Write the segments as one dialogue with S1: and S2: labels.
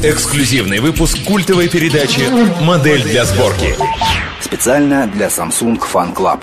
S1: Эксклюзивный выпуск культовой передачи «Модель для сборки».
S2: Специально для Samsung Fan Club.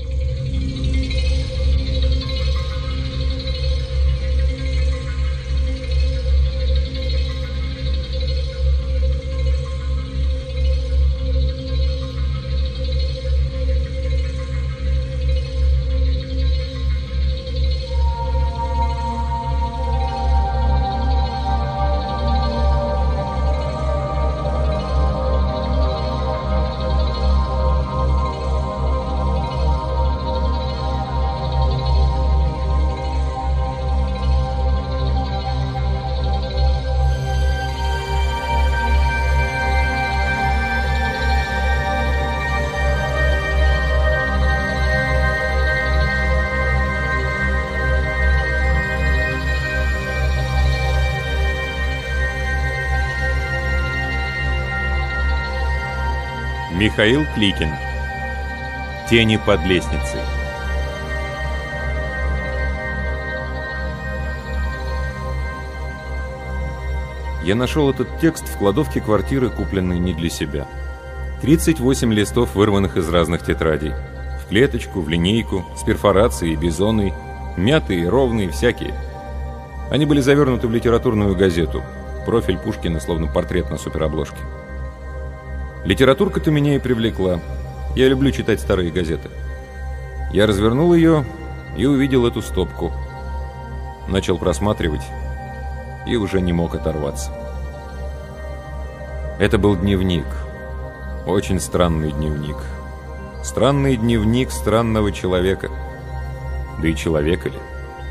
S3: Михаил Кликин. Тени под лестницей. Я нашел этот текст в кладовке квартиры, купленной не для себя. 38 листов, вырванных из разных тетрадей. В клеточку, в линейку, с перфорацией и бизоной, мятые, ровные, всякие. Они были завернуты в литературную газету. Профиль Пушкина, словно портрет на суперобложке. Литературка-то меня и привлекла. Я люблю читать старые газеты. Я развернул ее и увидел эту стопку. Начал просматривать и уже не мог оторваться. Это был дневник. Очень странный дневник. Странный дневник странного человека. Да и человека ли?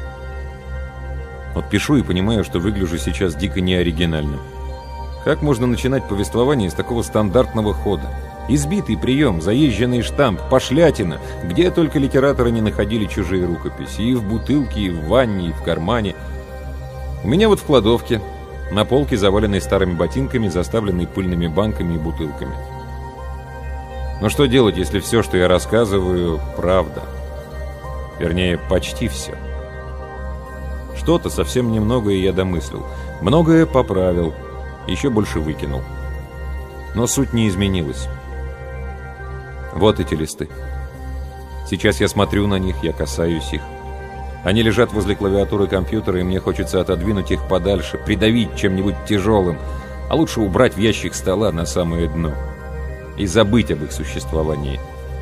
S3: Вот пишу и понимаю, что выгляжу сейчас дико неоригинальным. Как можно начинать повествование с такого стандартного хода? Избитый прием, заезженный штамп, пошлятина, где только литераторы не находили чужие рукописи. И в бутылке, и в ванне, и в кармане. У меня вот в кладовке, на полке, заваленной старыми ботинками, заставленной пыльными банками и бутылками. Но что делать, если все, что я рассказываю, правда? Вернее, почти все. Что-то, совсем немногое я домыслил. Многое поправил. Еще больше выкинул. Но суть не изменилась. Вот эти листы. Сейчас я смотрю на них, я касаюсь их. Они лежат возле клавиатуры компьютера, и мне хочется отодвинуть их подальше, придавить чем-нибудь тяжелым, а лучше убрать в ящик стола на самое дно и забыть об их существовании.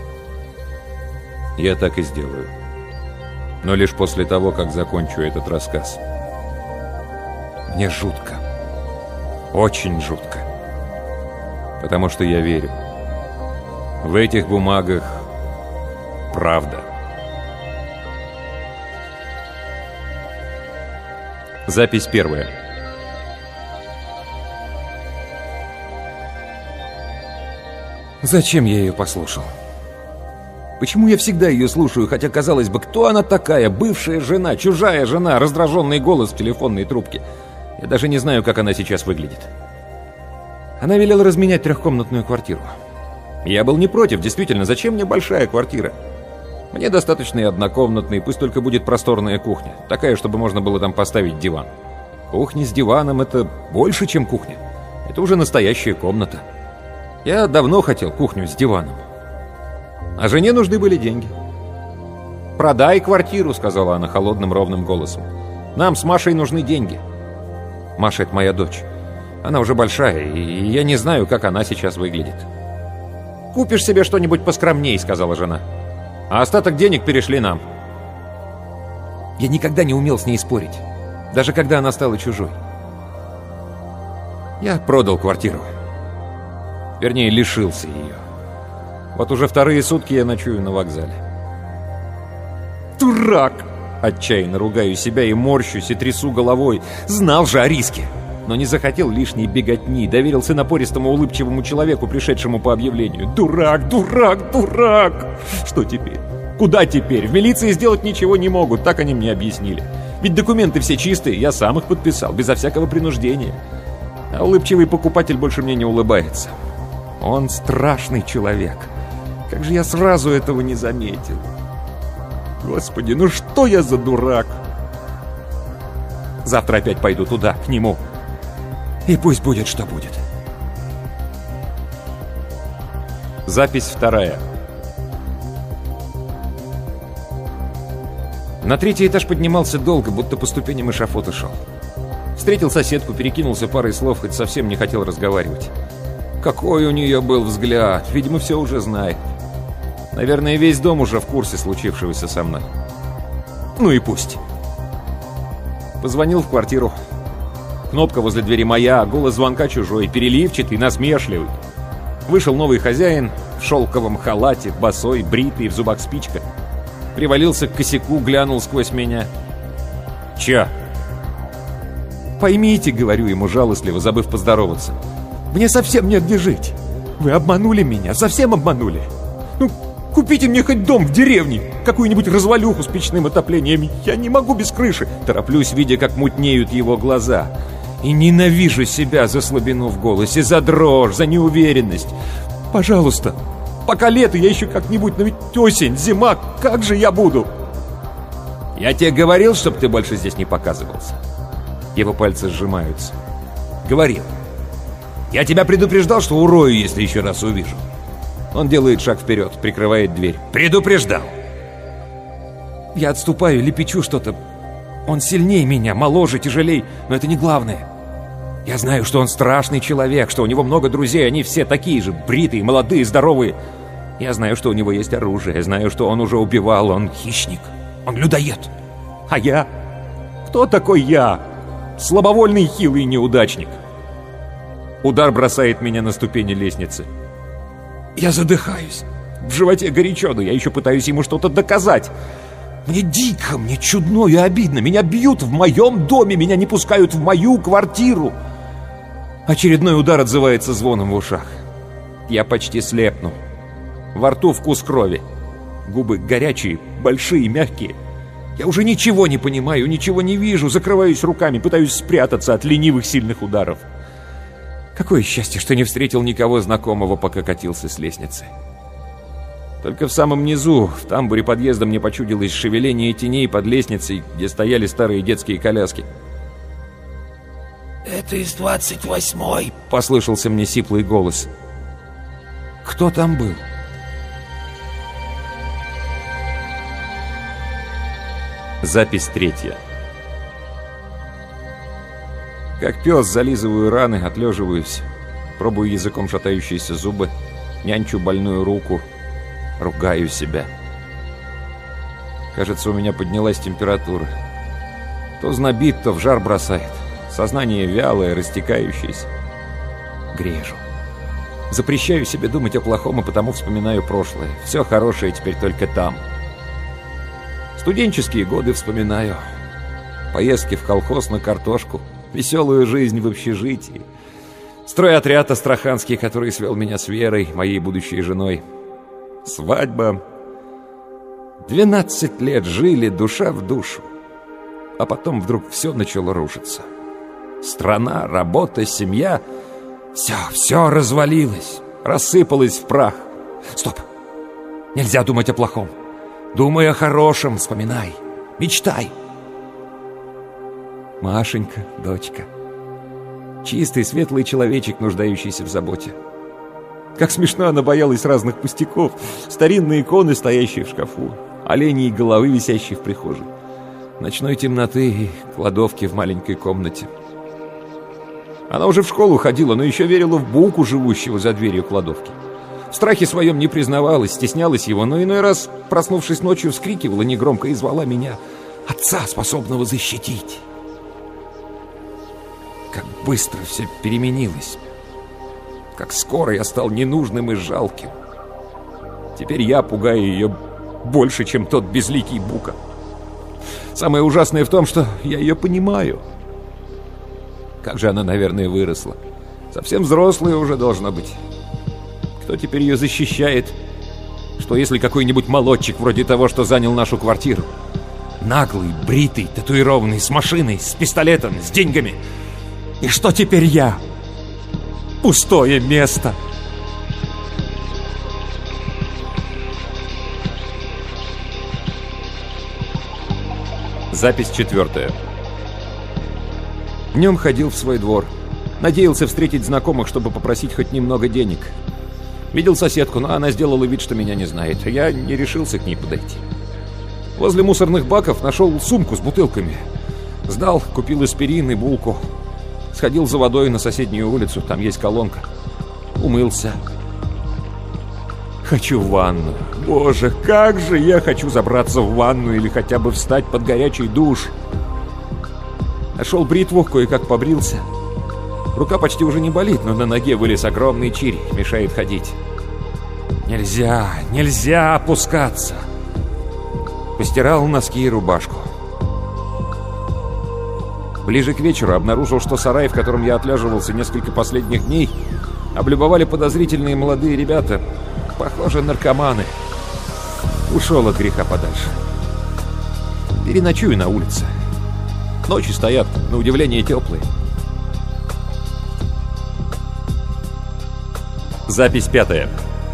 S3: Я так и сделаю. Но лишь после того, как закончу этот рассказ. Мне жутко. Очень жутко. Потому что я верю. В этих бумагах правда. Запись первая. Зачем я ее послушал? Почему я всегда ее слушаю, хотя, казалось бы, кто она такая? Бывшая жена, чужая жена, раздраженный голос в телефонной трубке. Я даже не знаю, как она сейчас выглядит. Она велела разменять трехкомнатную квартиру. Я был не против, действительно, зачем мне большая квартира? Мне достаточно и однокомнатной, пусть только будет просторная кухня. Такая, чтобы можно было там поставить диван. Кухня с диваном — это больше, чем кухня. Это уже настоящая комната. Я давно хотел кухню с диваном. А жене нужны были деньги. «Продай квартиру», — сказала она холодным ровным голосом. «Нам с Машей нужны деньги». Маша — это моя дочь. Она уже большая, и я не знаю, как она сейчас выглядит. «Купишь себе что-нибудь поскромней», — сказала жена. «А остаток денег перешли нам». Я никогда не умел с ней спорить, даже когда она стала чужой. Я продал квартиру. Вернее, лишился ее. Вот уже вторые сутки я ночую на вокзале. «Дурак!» Отчаянно ругаю себя и морщусь, и трясу головой. Знал же о риске, но не захотел лишней беготни. Доверился напористому улыбчивому человеку, пришедшему по объявлению. Дурак, дурак, дурак! Что теперь? Куда теперь? В милиции сделать ничего не могут, так они мне объяснили. Ведь документы все чистые, я сам их подписал, безо всякого принуждения. А улыбчивый покупатель больше мне не улыбается. Он страшный человек. Как же я сразу этого не заметил? Господи, ну что я за дурак? Завтра опять пойду туда, к нему. И пусть будет, что будет. Запись 2. На 3-й этаж поднимался долго, будто по ступеням эшафота шел. Встретил соседку, перекинулся парой слов, хоть совсем не хотел разговаривать. Какой у нее был взгляд, видимо, все уже знает. Наверное, весь дом уже в курсе случившегося со мной. Ну и пусть. Позвонил в квартиру. Кнопка возле двери моя, а голос звонка чужой, переливчатый, насмешливый. Вышел новый хозяин в шелковом халате, босой, бритый, в зубах спичка. Привалился к косяку, глянул сквозь меня. «Чё?» «Поймите», — говорю ему жалостливо, забыв поздороваться. «Мне совсем негде жить. Вы обманули меня, совсем обманули. Ну, купите мне хоть дом в деревне, какую-нибудь развалюху с печным отоплением. Я не могу без крыши». Тороплюсь, видя, как мутнеют его глаза. И ненавижу себя за слабину в голосе, за дрожь, за неуверенность. «Пожалуйста, пока лето, я еще как-нибудь, но ведь осень, зима, как же я буду?» «Я тебе говорил, чтобы ты больше здесь не показывался». Его пальцы сжимаются. «Говорил. Я тебя предупреждал, что урою, если еще раз увижу». Он делает шаг вперед, прикрывает дверь. «Предупреждал!» Я отступаю, лепечу что-то. Он сильнее меня, моложе, тяжелей, но это не главное. Я знаю, что он страшный человек, что у него много друзей, они все такие же, бритые, молодые, здоровые. Я знаю, что у него есть оружие, знаю, что он уже убивал, он хищник, он людоед. А я? Кто такой я? Слабовольный, хилый неудачник. Удар бросает меня на ступени лестницы. Я задыхаюсь. В животе горячо, но я еще пытаюсь ему что-то доказать. Мне дико, мне чудно и обидно. Меня бьют в моем доме, меня не пускают в мою квартиру. Очередной удар отзывается звоном в ушах. Я почти слепну. Во рту вкус крови. Губы горячие, большие, мягкие. Я уже ничего не понимаю, ничего не вижу. Закрываюсь руками, пытаюсь спрятаться от ленивых сильных ударов. Какое счастье, что не встретил никого знакомого, пока катился с лестницы. Только в самом низу, в тамбуре подъезда, мне почудилось шевеление теней под лестницей, где стояли старые детские коляски.
S4: «Это из 28-й»,
S3: — послышался мне сиплый голос. Кто там был? Запись 3. Как пес зализываю раны, отлеживаюсь, пробую языком шатающиеся зубы, нянчу больную руку, ругаю себя. Кажется, у меня поднялась температура. То знобит, то в жар бросает. Сознание вялое, растекающееся. Грежу. Запрещаю себе думать о плохом, и потому вспоминаю прошлое. Все хорошее теперь только там. Студенческие годы вспоминаю. Поездки в колхоз на картошку. Веселую жизнь в общежитии. Стройотряд астраханский, который свел меня с Верой, моей будущей женой. Свадьба. 12 лет жили душа в душу. А потом вдруг все начало рушиться. Страна, работа, семья. Все развалилось. Рассыпалось в прах. Стоп. Нельзя думать о плохом. Думай о хорошем, вспоминай. Мечтай. Машенька, дочка. Чистый, светлый человечек, нуждающийся в заботе. Как смешно она боялась разных пустяков. Старинные иконы, стоящие в шкафу. Оленьи головы, висящие в прихожей. Ночной темноты и кладовки в маленькой комнате. Она уже в школу ходила, но еще верила в Буку, живущего за дверью кладовки. В страхе своем не признавалась, стеснялась его, но иной раз, проснувшись ночью, вскрикивала негромко и звала меня, отца, способного защитить. Как быстро все переменилось. Как скоро я стал ненужным и жалким. Теперь я пугаю ее больше, чем тот безликий Бука. Самое ужасное в том, что я ее понимаю. Как же она, наверное, выросла. Совсем взрослая уже должна быть. Кто теперь ее защищает? Что если какой-нибудь молодчик, вроде того, что занял нашу квартиру? Наглый, бритый, татуированный, с машиной, с пистолетом, с деньгами. И что теперь я? Пустое место. Запись 4. Днем ходил в свой двор. Надеялся встретить знакомых, чтобы попросить хоть немного денег. Видел соседку, но она сделала вид, что меня не знает. Я не решился к ней подойти. Возле мусорных баков нашел сумку с бутылками. Сдал, купил аспирин и булку. Сходил за водой на соседнюю улицу, там есть колонка. Умылся. Хочу в ванну. Боже, как же я хочу забраться в ванну или хотя бы встать под горячий душ. Нашел бритву, кое-как побрился. Рука почти уже не болит, но на ноге вылез огромный чирь, мешает ходить. Нельзя опускаться. Постирал носки и рубашку. Ближе к вечеру обнаружил, что сарай, в котором я отлеживался несколько последних дней, облюбовали подозрительные молодые ребята, похоже, наркоманы. Ушел от греха подальше. Переночую на улице. Ночи стоят, на удивление, теплые.
S1: Запись 5.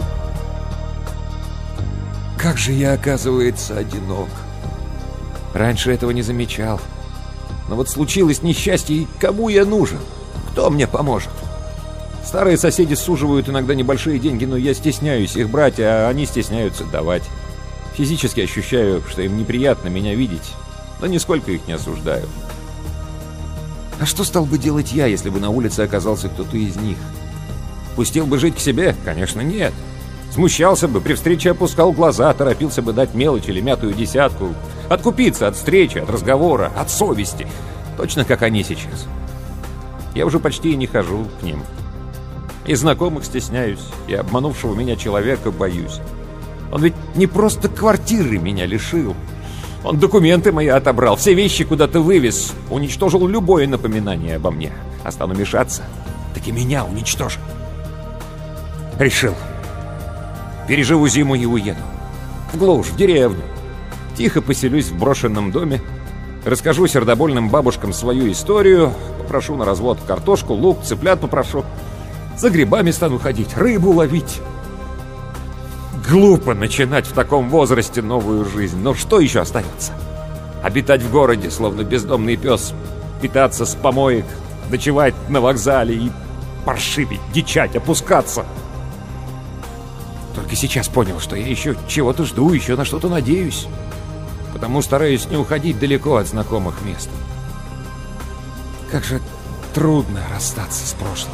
S3: Как же я, оказывается, одинок. Раньше этого не замечал. Но вот случилось несчастье, и кому я нужен? Кто мне поможет? Старые соседи суживают иногда небольшие деньги, но я стесняюсь их брать, а они стесняются давать. Физически ощущаю, что им неприятно меня видеть, но нисколько их не осуждаю. А что стал бы делать я, если бы на улице оказался кто-то из них? Пустил бы жить к себе? Конечно, нет. Смущался бы, при встрече опускал глаза, торопился бы дать мелочь или мятую десятку, откупиться от встречи, от разговора, от совести. Точно как они сейчас. Я уже почти и не хожу к ним. И знакомых стесняюсь, и обманувшего меня человека боюсь. Он ведь не просто квартиры меня лишил. Он документы мои отобрал, все вещи куда-то вывез, уничтожил любое напоминание обо мне. А стану мешаться, так и меня уничтожит. Решил. Переживу зиму и уеду. В глушь, в деревню. Тихо поселюсь в брошенном доме. Расскажу сердобольным бабушкам свою историю. Попрошу на развод картошку, лук, цыплят попрошу. За грибами стану ходить, рыбу ловить. Глупо начинать в таком возрасте новую жизнь. Но что еще остается? Обитать в городе, словно бездомный пес. Питаться с помоек. Ночевать на вокзале и паршивить, дичать, опускаться. Только сейчас понял, что я еще чего-то жду, еще на что-то надеюсь. Потому стараюсь не уходить далеко от знакомых мест. Как же трудно расстаться с прошлым.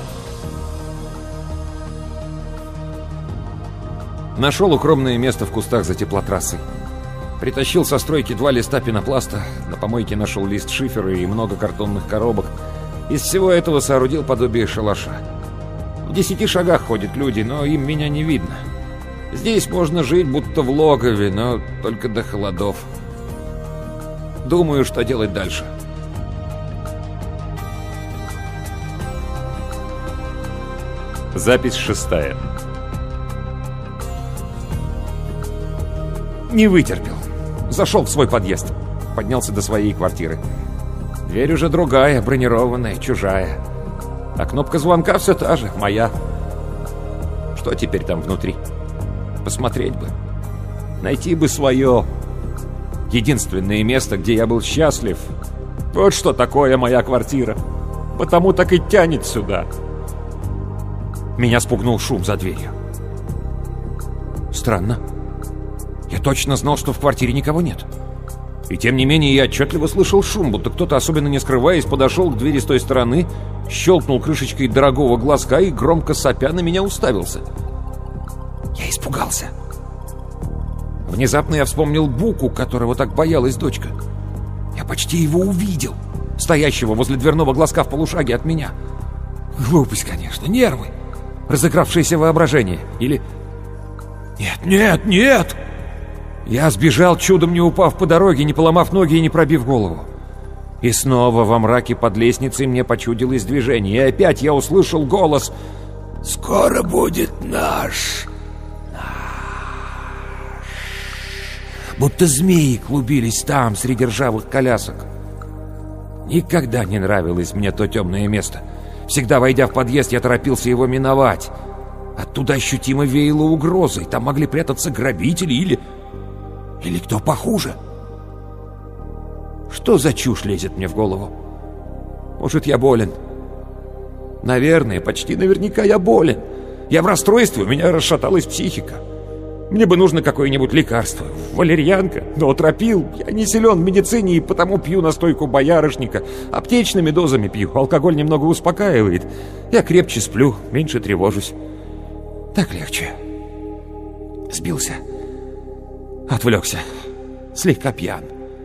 S3: Нашел укромное место в кустах за теплотрассой. Притащил со стройки 2 листа пенопласта. На помойке нашел лист шифера и много картонных коробок. Из всего этого соорудил подобие шалаша. В 10 шагах ходят люди, но им меня не видно. Здесь можно жить, будто в логове, но только до холодов. Думаю, что делать дальше.
S1: Запись 6.
S3: Не вытерпел. Зашел в свой подъезд. Поднялся до своей квартиры. Дверь уже другая, бронированная, чужая. А кнопка звонка все та же, моя. Что теперь там внутри? Посмотреть бы. Найти бы свое. Единственное место, где я был счастлив. Вот что такое моя квартира. Потому так и тянет сюда. Меня спугнул шум за дверью. Странно. Я точно знал, что в квартире никого нет. И тем не менее я отчетливо слышал шум, будто кто-то, особенно не скрываясь, подошел к двери с той стороны, щелкнул крышечкой дорогого глазка и, громко сопя, на меня уставился. Я испугался. Внезапно я вспомнил Буку, которого так боялась дочка. Я почти его увидел, стоящего возле дверного глазка в полушаге от меня. Глупость, конечно, нервы, разыгравшееся воображение. Или... Нет! Я сбежал, чудом не упав по дороге, не поломав ноги и не пробив голову. И снова во мраке под лестницей мне почудилось движение. И опять я услышал голос:
S4: «Скоро будет наш».
S3: Будто змеи клубились там, среди ржавых колясок. Никогда не нравилось мне то темное место. Всегда, войдя в подъезд, я торопился его миновать. Оттуда ощутимо веяло угрозой. Там могли прятаться грабители или кто похуже. Что за чушь лезет мне в голову? Может, я болен? Наверное, почти наверняка я болен. Я в расстройстве, у меня расшаталась психика. Мне бы нужно какое-нибудь лекарство. Валерьянка, ноотропил. Я не силен в медицине и потому пью настойку боярышника. Аптечными дозами пью. Алкоголь немного успокаивает. Я крепче сплю, меньше тревожусь. Так легче. Сбился. Отвлекся. Слегка пьян.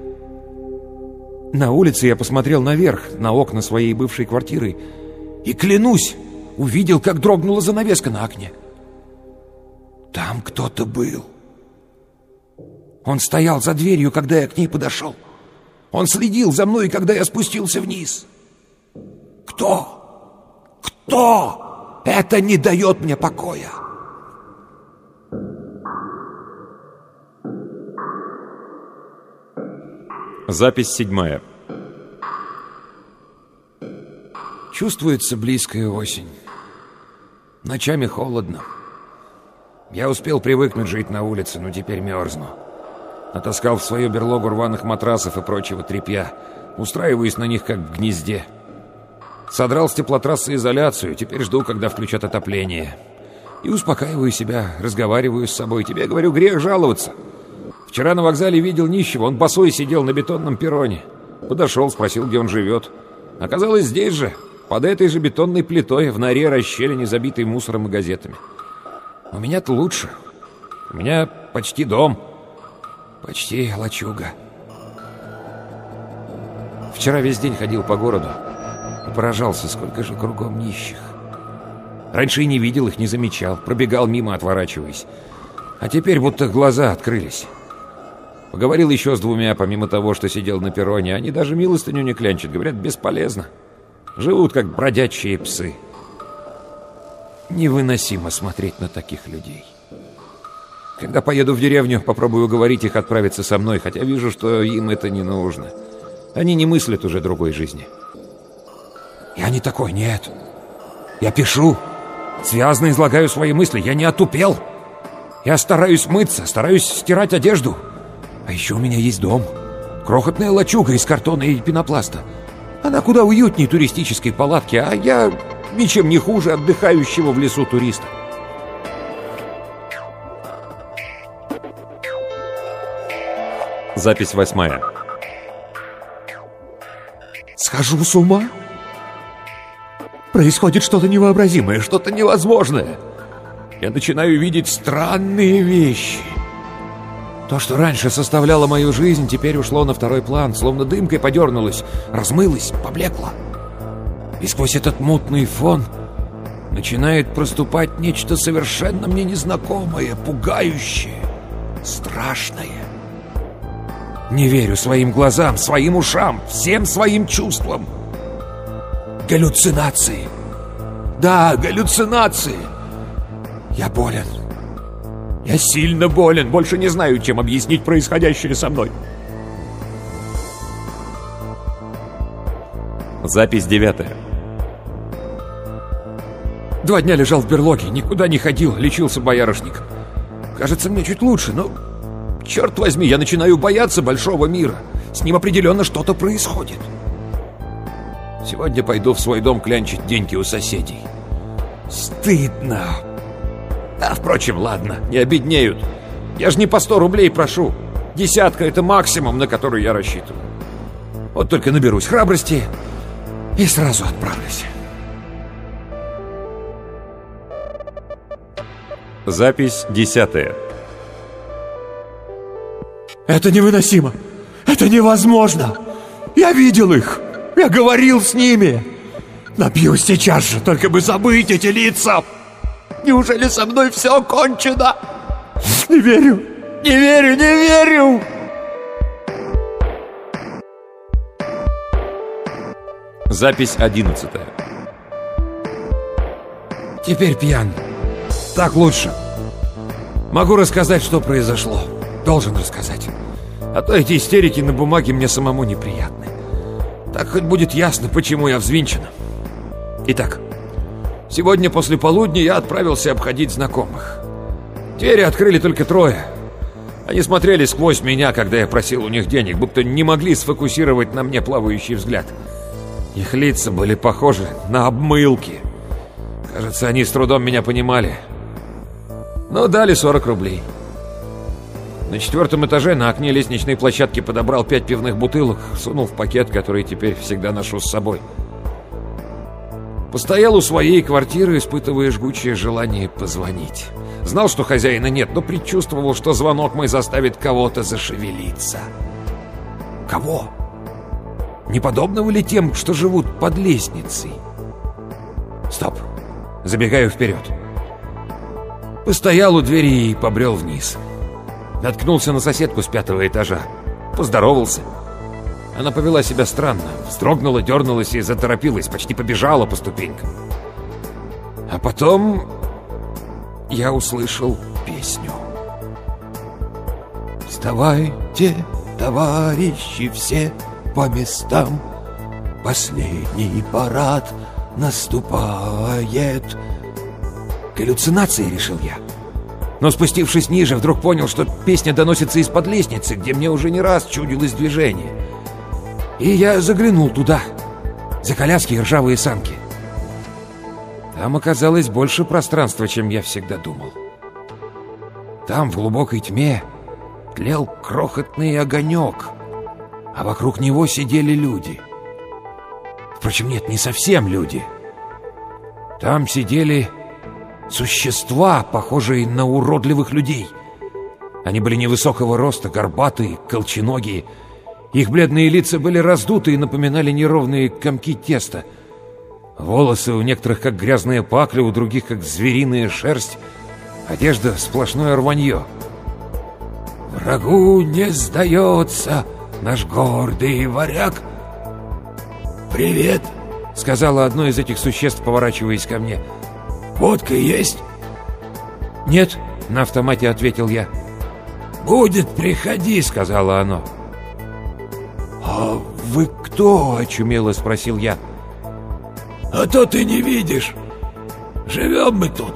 S3: На улице я посмотрел наверх, на окна своей бывшей квартиры, и, клянусь, увидел, как дрогнула занавеска на окне. Там кто-то был. Он стоял за дверью, когда я к ней подошел. Он следил за мной, когда я спустился вниз. Кто? Кто? Это не дает мне покоя.
S1: Запись 7.
S3: Чувствуется близкая осень. Ночами холодно. Я успел привыкнуть жить на улице, но теперь мерзну. Натаскал в свою берлогу рваных матрасов и прочего тряпья. Устраиваюсь на них, как в гнезде. Содрал с теплотрассы изоляцию, теперь жду, когда включат отопление. И успокаиваю себя, разговариваю с собой. Тебе, говорю, грех жаловаться. Вчера на вокзале видел нищего, он босой сидел на бетонном перроне. Подошел, спросил, где он живет. Оказалось, здесь же, под этой же бетонной плитой, в норе расщелине, забитой мусором и газетами. У меня-то лучше. У меня почти дом. Почти лачуга. Вчера весь день ходил по городу и поражался, сколько же кругом нищих. Раньше и не видел их, не замечал. Пробегал мимо, отворачиваясь. А теперь будто глаза открылись. Поговорил еще с двумя, помимо того, что сидел на перроне. Они даже милостыню не клянчат. Говорят, бесполезно. Живут, как бродячие псы. Невыносимо смотреть на таких людей. Когда поеду в деревню, попробую уговорить их отправиться со мной, хотя вижу, что им это не нужно. Они не мыслят уже другой жизни. Я не такой, нет. Я пишу, связно излагаю свои мысли. Я не отупел. Я стараюсь мыться, стараюсь стирать одежду. А еще у меня есть дом. Крохотная лачуга из картона и пенопласта. Она куда уютнее туристической палатки, а я ничем не хуже отдыхающего в лесу туриста.
S1: Запись 8.
S3: Схожу с ума? Происходит что-то невообразимое, что-то невозможное. Я начинаю видеть странные вещи. То, что раньше составляло мою жизнь, теперь ушло на второй план, словно дымкой подернулось, размылось, поблекло. И сквозь этот мутный фон начинает проступать нечто совершенно мне незнакомое, пугающее, страшное. Не верю своим глазам, своим ушам, всем своим чувствам. Галлюцинации. Да, галлюцинации. Я болен. Я сильно болен. Больше не знаю, чем объяснить происходящее со мной.
S1: Запись 9.
S3: 2 дня лежал в берлоге, никуда не ходил, лечился боярышником. Кажется, мне чуть лучше, но... Черт возьми, я начинаю бояться большого мира. С ним определенно что-то происходит. Сегодня пойду в свой дом клянчить деньги у соседей. Стыдно. Да, впрочем, ладно, не обеднеют. Я же не по 100 рублей прошу. 10 — это максимум, на который я рассчитываю. Вот только наберусь храбрости и сразу отправлюсь.
S1: Запись 10.
S3: Это невыносимо. Это невозможно. Я видел их. Я говорил с ними. Напьюсь сейчас же, только бы забыть эти лица. Неужели со мной все кончено? Не верю. Не верю, не верю.
S1: Запись 11.
S3: Теперь пьян. Так лучше. Могу рассказать, что произошло. Должен рассказать. А то эти истерики на бумаге мне самому неприятны. Так хоть будет ясно, почему я взвинчен. Итак, сегодня после полудня я отправился обходить знакомых. Двери открыли только 3. Они смотрели сквозь меня, когда я просил у них денег, будто не могли сфокусировать на мне плавающий взгляд. Их лица были похожи на обмылки. Кажется, они с трудом меня понимали. Но дали 40 рублей. На 4-м этаже на окне лестничной площадки подобрал 5 пивных бутылок, сунул в пакет, который теперь всегда ношу с собой. Постоял у своей квартиры, испытывая жгучее желание позвонить. Знал, что хозяина нет, но предчувствовал, что звонок мой заставит кого-то зашевелиться. Кого? Не подобного ли тем, что живут под лестницей? Стоп. Забегаю вперед. Постоял у двери и побрел вниз. Наткнулся на соседку с 5-го этажа. Поздоровался. Она повела себя странно. Вздрогнула, дернулась и заторопилась. Почти побежала по ступенькам. А потом я услышал песню. «Вставайте, товарищи, все по местам. Последний парад наступает». Галлюцинации, решил я. Но спустившись ниже, вдруг понял, что песня доносится из-под лестницы, где мне уже не раз чудилось движение. И я заглянул туда, за коляски и ржавые санки. Там оказалось больше пространства, чем я всегда думал. Там, в глубокой тьме, тлел крохотный огонек, а вокруг него сидели люди. Впрочем, нет, не совсем люди. Там сидели существа, похожие на уродливых людей. Они были невысокого роста, горбатые, колченогие. Их бледные лица были раздуты и напоминали неровные комки теста. Волосы у некоторых как грязная пакля, у других как звериная шерсть. Одежда — сплошное рванье. «Врагу не сдается наш гордый варяг».
S4: «Привет»,
S3: — сказала одно из этих существ, поворачиваясь ко мне.
S4: водка есть?»
S3: «Нет», — на автомате ответил я.
S4: «Будет, приходи», —
S3: сказала оно. «А вы кто?» — очумело спросил я.
S4: «А то ты не видишь. Живем мы тут».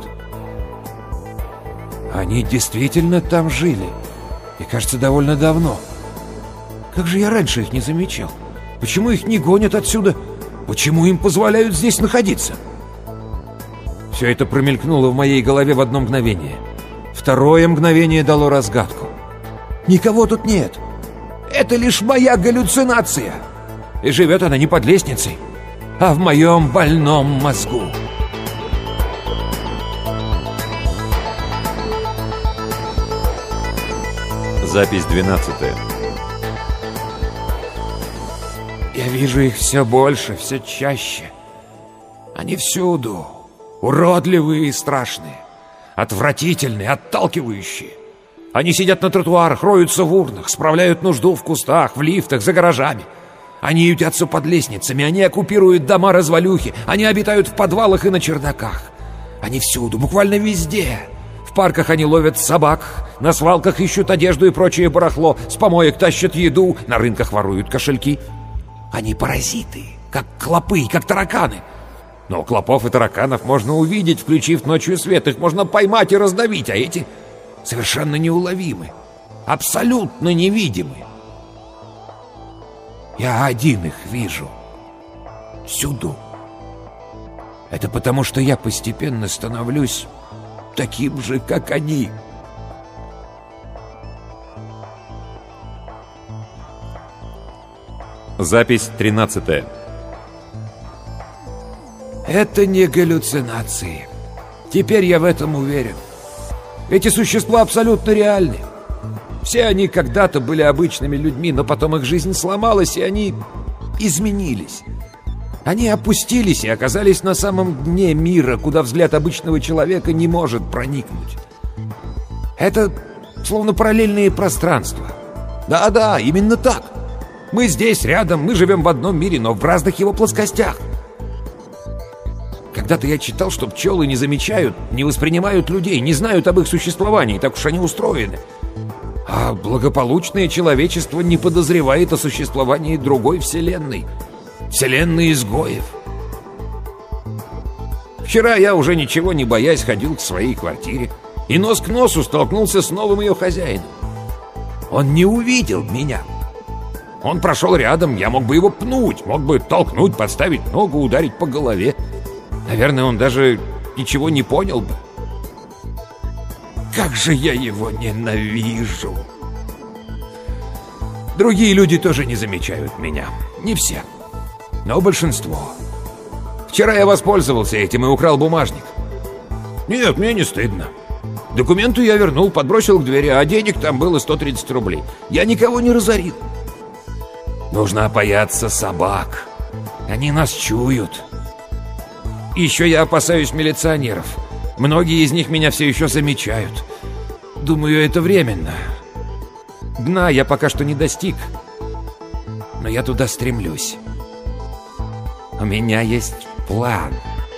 S3: Они действительно там жили. И, кажется, довольно давно. Как же я раньше их не замечал? Почему их не гонят отсюда? Почему им позволяют здесь находиться? Все это промелькнуло в моей голове в одно мгновение. Второе мгновение дало разгадку. Никого тут нет. Это лишь моя галлюцинация. И живет она не под лестницей, а в моем больном мозгу.
S1: Запись 12.
S3: Я вижу их все больше, все чаще. Они всюду. Уродливые и страшные. Отвратительные, отталкивающие. Они сидят на тротуарах, роются в урнах, справляют нужду в кустах, в лифтах, за гаражами. Они ютятся под лестницами, они оккупируют дома-развалюхи, они обитают в подвалах и на чердаках. Они всюду, буквально везде. В парках они ловят собак, на свалках ищут одежду и прочее барахло, с помоек тащат еду, на рынках воруют кошельки. Они паразиты, как клопы, как тараканы. Но клопов и тараканов можно увидеть, включив ночью свет. Их можно поймать и раздавить, а эти совершенно неуловимы, абсолютно невидимы. Я один их вижу. Всюду. Это потому, что я постепенно становлюсь таким же, как они.
S1: Запись 13.
S3: Это не галлюцинации. Теперь я в этом уверен. Эти существа абсолютно реальны. Все они когда-то были обычными людьми, но потом их жизнь сломалась, и они изменились. Они опустились и оказались на самом дне мира, куда взгляд обычного человека не может проникнуть. Это словно параллельные пространства. Да-да, именно так. Мы здесь, рядом, мы живем в одном мире, но в разных его плоскостях. Когда-то я читал, что пчелы не замечают, не воспринимают людей, не знают об их существовании, так уж они устроены. А благополучное человечество не подозревает о существовании другой вселенной. Вселенной изгоев. Вчера я, уже ничего не боясь, ходил к своей квартире и нос к носу столкнулся с новым ее хозяином. Он не увидел меня. Он прошел рядом, я мог бы его пнуть, мог бы толкнуть, подставить ногу, ударить по голове. Наверное, он даже может, ничего не понял бы. Как же я его ненавижу! Другие люди тоже не замечают меня. Не все, но большинство. Вчера я воспользовался этим и украл бумажник. Нет, мне не стыдно. Документы я вернул, подбросил к двери, а денег там было 130 рублей. Я никого не разорил. Нужно опояться собак. Они нас чуют. Еще я опасаюсь милиционеров. Многие из них меня все еще замечают. Думаю, это временно. Дна я пока что не достиг. Но я туда стремлюсь. У меня есть план.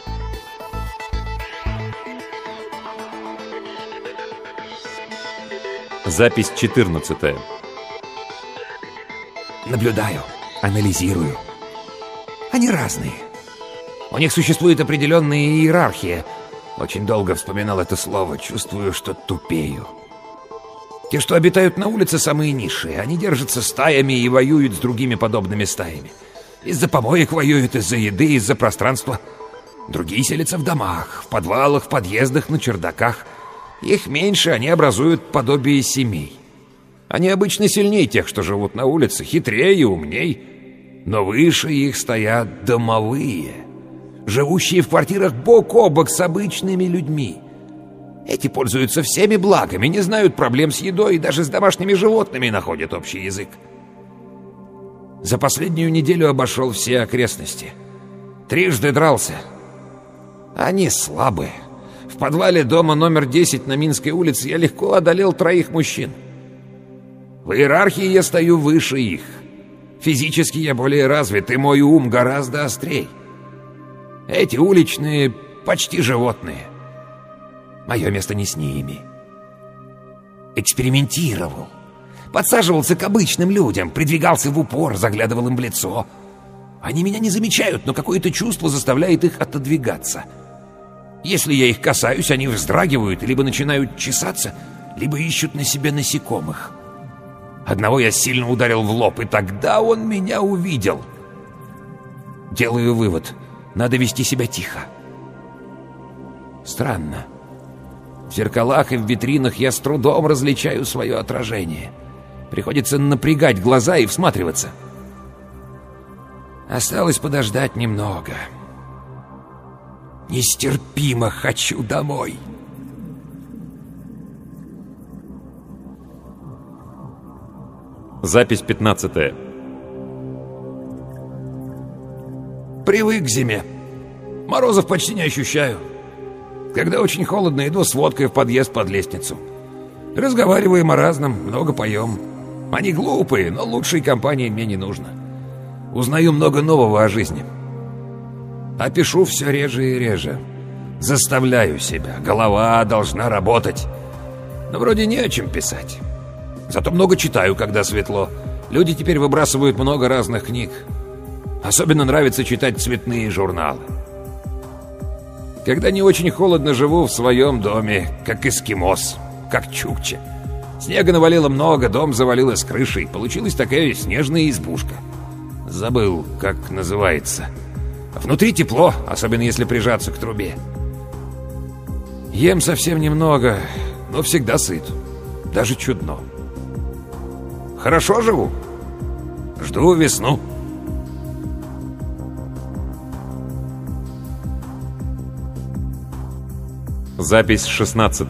S1: Запись 14.
S3: Наблюдаю, анализирую. Они разные. У них существует определенная иерархия. Очень долго вспоминал это слово, чувствую, что тупею. Те, что обитают на улице, самые низшие. Они держатся стаями и воюют с другими подобными стаями. Из-за помоек воюют, из-за еды, из-за пространства. Другие селятся в домах, в подвалах, в подъездах, на чердаках. Их меньше, они образуют подобие семей. Они обычно сильнее тех, что живут на улице, хитрее и умней. Но выше их стоят домовые, живущие в квартирах бок о бок с обычными людьми. Эти пользуются всеми благами, не знают проблем с едой и даже с домашними животными находят общий язык. За последнюю неделю обошел все окрестности. 3 дрался. Они слабые. В подвале дома номер 10 на Минской улице я легко одолел 3 мужчин. В иерархии я стою выше их. Физически я более развит, и мой ум гораздо острей. Эти уличные почти животные. Мое место не с ними. Экспериментировал. Подсаживался к обычным людям, придвигался в упор, заглядывал им в лицо. Они меня не замечают, но какое-то чувство заставляет их отодвигаться. Если я их касаюсь, они вздрагивают, либо начинают чесаться, либо ищут на себе насекомых. Одного я сильно ударил в лоб, и тогда он меня увидел. Делаю вывод. Надо вести себя тихо. Странно. В зеркалах и в витринах я с трудом различаю свое отражение. Приходится напрягать глаза и всматриваться. Осталось подождать немного. Нестерпимо хочу домой.
S1: Запись 15.
S3: Привык к зиме. Морозов почти не ощущаю. Когда очень холодно, иду с водкой в подъезд под лестницу. Разговариваем о разном, много поем. Они глупые, но лучшей компании мне не нужно. Узнаю много нового о жизни. А пишу все реже и реже. Заставляю себя. Голова должна работать. Но вроде не о чем писать. Зато много читаю, когда светло. Люди теперь выбрасывают много разных книг. Особенно нравится читать цветные журналы. Когда не очень холодно, живу в своем доме, как эскимос, как чукча. Снега навалило много, дом завалило с крышей. Получилась такая снежная избушка. Забыл, как называется. Внутри тепло, особенно если прижаться к трубе. Ем совсем немного, но всегда сыт. Даже чудно. Хорошо живу. Жду весну.
S1: Запись 16.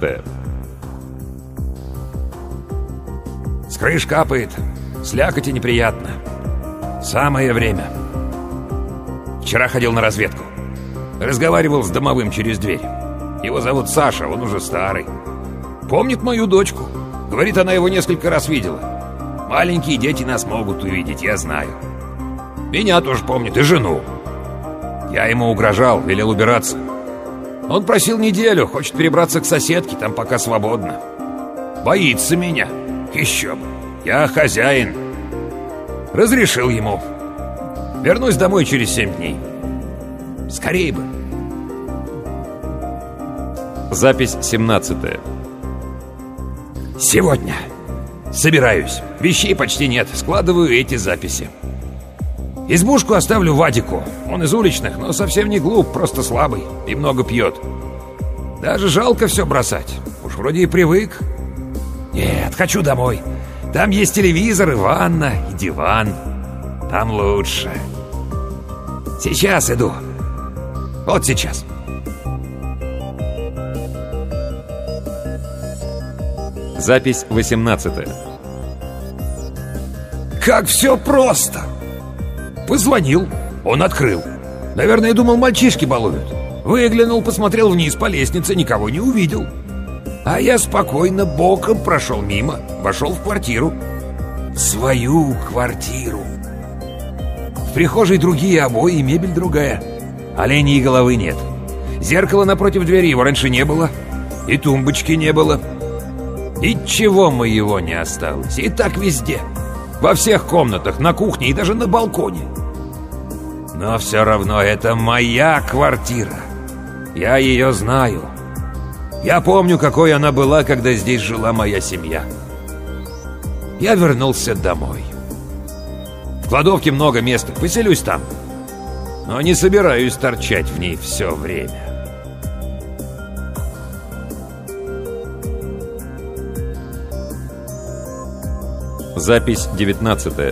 S3: С крыш капает. Слякоти неприятно. Самое время. Вчера ходил на разведку. Разговаривал с домовым через дверь. Его зовут Саша, он уже старый. Помнит мою дочку. Говорит, она его несколько раз видела. Маленькие дети нас могут увидеть, я знаю. Меня тоже помнит, и жену. Я ему угрожал, велел убираться. Он просил неделю, хочет перебраться к соседке, там пока свободно. Боится меня. Еще бы. Я хозяин. Разрешил ему. Вернусь домой через 7 дней. Скорей бы.
S1: Запись 17.
S3: Сегодня. Собираюсь. Вещей почти нет. Складываю эти записи. Избушку оставлю Вадику. Он из уличных, но совсем не глуп, просто слабый и много пьет.
S4: Даже жалко все бросать. Уж вроде и привык. Нет, хочу домой. Там есть телевизор, и ванна, и диван. Там лучше. Сейчас иду. Вот сейчас.
S3: Запись 18.
S4: Как все просто. Позвонил, он открыл. Наверное, думал, мальчишки балуют. Выглянул, посмотрел вниз по лестнице, никого не увидел. А я спокойно боком прошел мимо, вошел в квартиру. В свою квартиру. В прихожей другие обои и мебель другая. Оленей головы нет. Зеркала напротив двери его раньше не было. И тумбочки не было. Ничего моего не осталось. И так везде. Во всех комнатах, на кухне и даже на балконе. Но все равно это моя квартира. Я ее знаю. Я помню, какой она была, когда здесь жила моя семья. Я вернулся домой. В кладовке много места, поселюсь там. Но не собираюсь торчать в ней все время.
S3: Запись 19.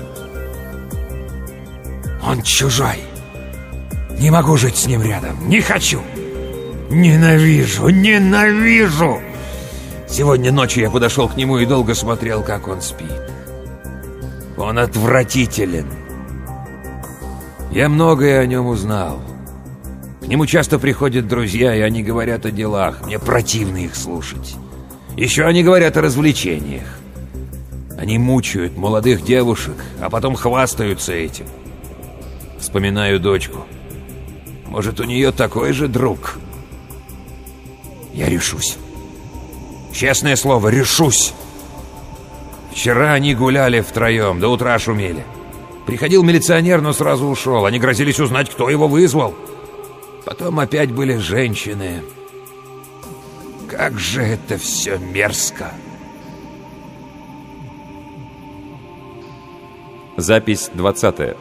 S4: Он чужой. Не могу жить с ним рядом. Не хочу. Ненавижу, ненавижу. Сегодня ночью я подошел к нему и долго смотрел, как он спит. Он отвратителен. Я многое о нем узнал. К нему часто приходят друзья, и они говорят о делах. Мне противно их слушать. Еще они говорят о развлечениях. Они мучают молодых девушек, а потом хвастаются этим. Вспоминаю дочку. Может, у нее такой же друг? Я решусь. Честное слово, решусь. Вчера они гуляли втроем, до утра шумели. Приходил милиционер, но сразу ушел. Они грозились узнать, кто его вызвал. Потом опять были женщины. Как же это все мерзко.
S3: Запись 20.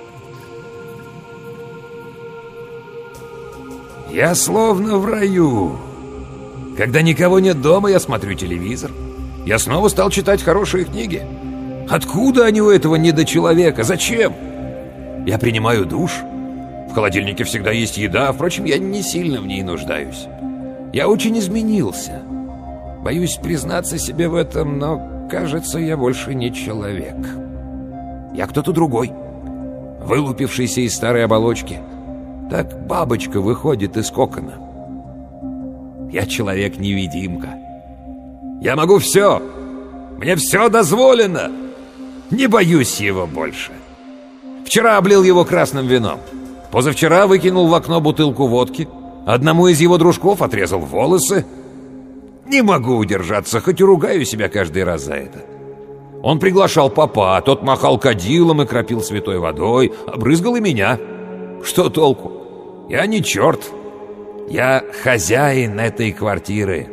S4: Я словно в раю. Когда никого нет дома, я смотрю телевизор. Я снова стал читать хорошие книги. Откуда они у этого недочеловека? Зачем? Я принимаю душ. В холодильнике всегда есть еда. Впрочем, я не сильно в ней нуждаюсь. Я очень изменился. Боюсь признаться себе в этом, но, кажется, я больше не человек. Я кто-то другой, вылупившийся из старой оболочки. Так бабочка выходит из кокона. Я человек-невидимка. Я могу все. Мне все дозволено. Не боюсь его больше. Вчера облил его красным вином. Позавчера выкинул в окно бутылку водки. Одному из его дружков отрезал волосы. Не могу удержаться, хоть и ругаю себя каждый раз за это. Он приглашал попа, тот махал кадилом и кропил святой водой, обрызгал и меня. Что толку? Я не черт. Я хозяин этой квартиры.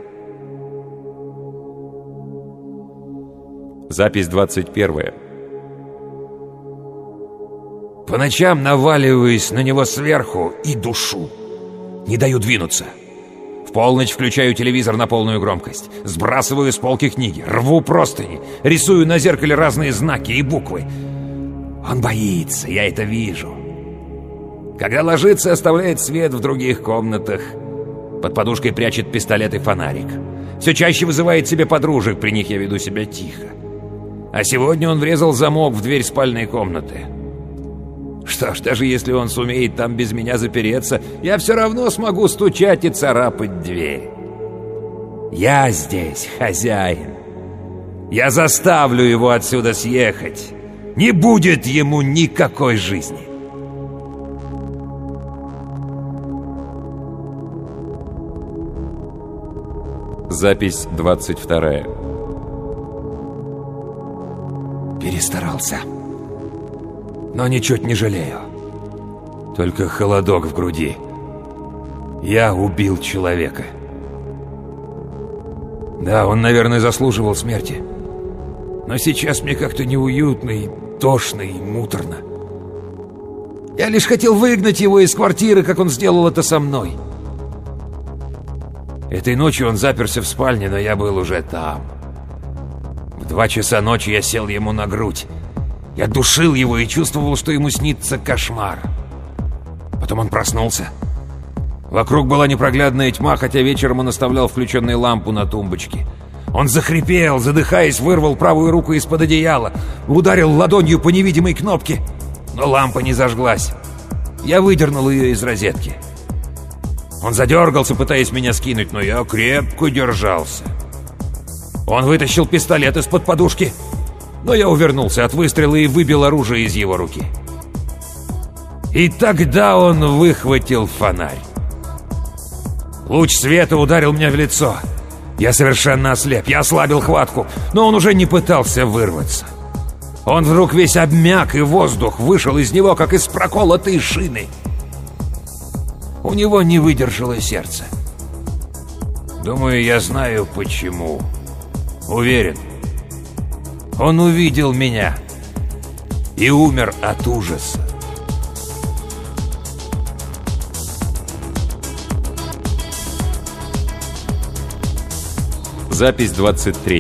S3: Запись 21.
S4: По ночам наваливаюсь на него сверху и душу. Не даю двинуться. В полночь включаю телевизор на полную громкость. Сбрасываю с полки книги, рву простыни, рисую на зеркале разные знаки и буквы. Он боится, я это вижу. Когда ложится, оставляет свет в других комнатах. Под подушкой прячет пистолет и фонарик. Все чаще вызывает себе подружек, при них я веду себя тихо. А сегодня он врезал замок в дверь спальной комнаты. Что ж, даже если он сумеет там без меня запереться, я все равно смогу стучать и царапать дверь. Я здесь хозяин. Я заставлю его отсюда съехать. Не будет ему никакой жизни.
S3: Запись 22.
S4: Перестарался. Но ничуть не жалею. Только холодок в груди. Я убил человека. Да, он, наверное, заслуживал смерти. Но сейчас мне как-то неуютно и тошно и муторно. Я лишь хотел выгнать его из квартиры, как он сделал это со мной. Этой ночью он заперся в спальне, но я был уже там. В 2 часа ночи я сел ему на грудь. Я душил его и чувствовал, что ему снится кошмар. Потом он проснулся. Вокруг была непроглядная тьма, хотя вечером он оставлял включенную лампу на тумбочке. Он захрипел, задыхаясь, вырвал правую руку из-под одеяла, ударил ладонью по невидимой кнопке, но лампа не зажглась. Я выдернул ее из розетки. Он задергался, пытаясь меня скинуть, но я крепко держался. Он вытащил пистолет из-под подушки, но я увернулся от выстрела и выбил оружие из его руки. И тогда он выхватил фонарь. Луч света ударил меня в лицо. Я совершенно ослеп, я ослабил хватку, но он уже не пытался вырваться. Он вдруг весь обмяк, и воздух вышел из него, как из проколотой шины. У него не выдержало сердце. Думаю, я знаю почему. Уверен. Он увидел меня и умер от ужаса.
S3: Запись 23.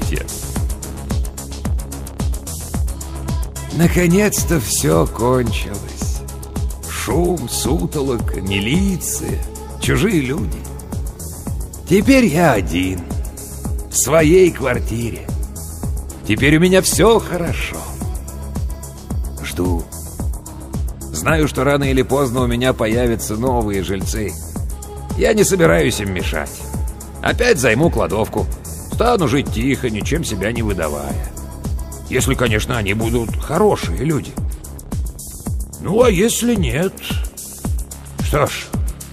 S4: Наконец-то все кончилось. Шум, сутолока, милиция, чужие люди. Теперь я один, в своей квартире. Теперь у меня все хорошо. Жду. Знаю, что рано или поздно у меня появятся новые жильцы. Я не собираюсь им мешать. Опять займу кладовку. Стану жить тихо, ничем себя не выдавая. Если, конечно, они будут хорошие люди. Ну, а если нет... Что ж,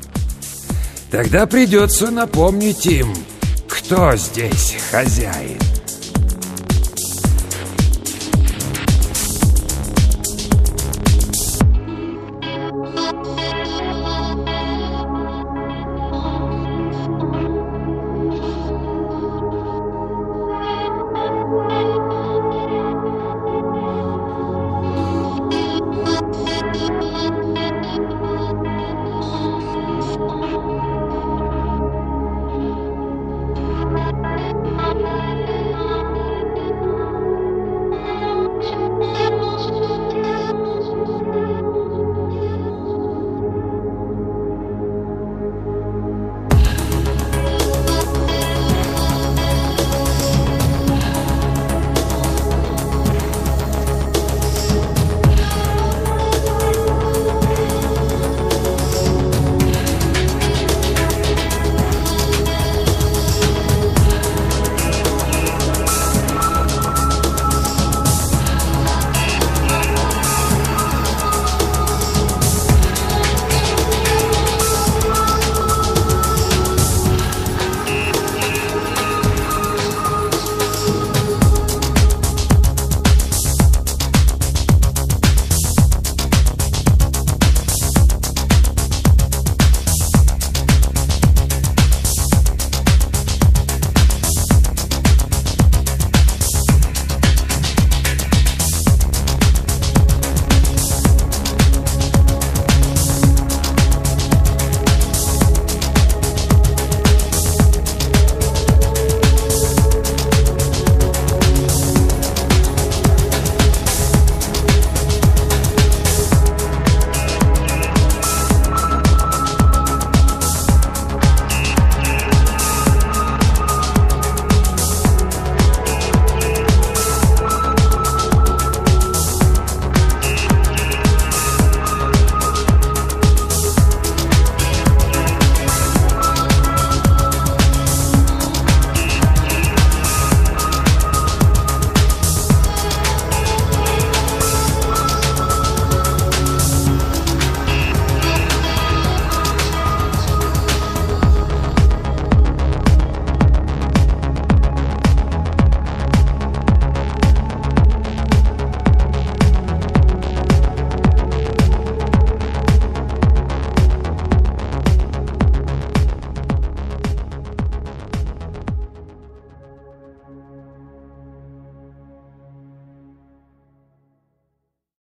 S4: тогда придется напомнить им, кто здесь хозяин.